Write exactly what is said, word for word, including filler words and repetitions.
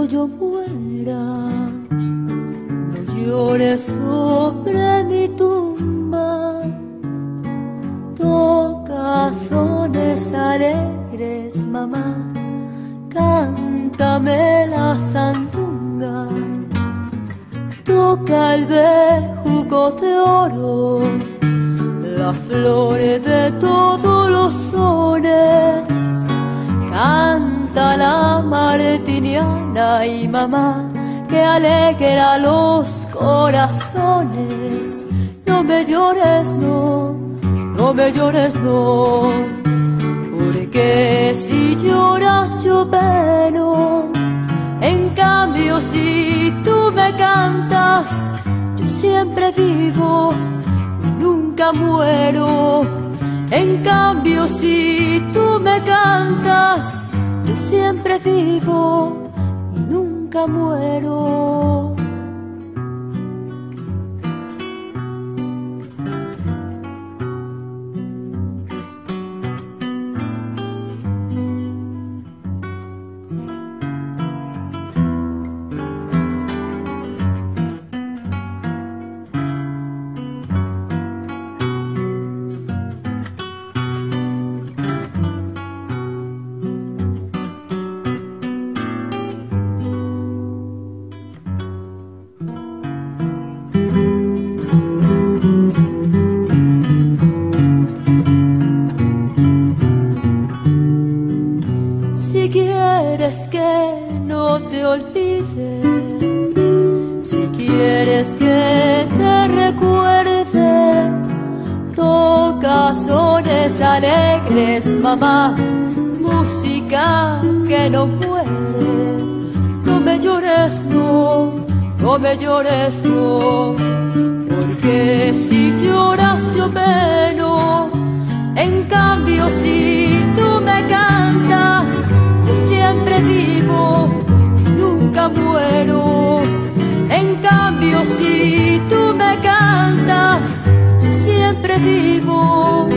cuando yo muera, no llores sobre mi tumba. Toca sones alegres, mamá, cántame la sandunga. Toca el bejuco de oro, la flor de todos los sones. Canta la martiniana y mamá, que alegra los corazones. No me llores, no, no me llores, no, porque si lloras yo peno. En cambio si tú me cantas, yo siempre vivo y nunca muero. En cambio si tú me cantas, yo siempre vivo y nunca muero. Si quieres que no te olvide, si quieres que te recuerde, toca sones alegres, mamá, música que no muere. No me llores, no, no me llores, no, porque si lloras yo peno. En cambio si tú me cantas, yo siempre vivo y nunca muero. En cambio si tú me cantas, yo siempre vivo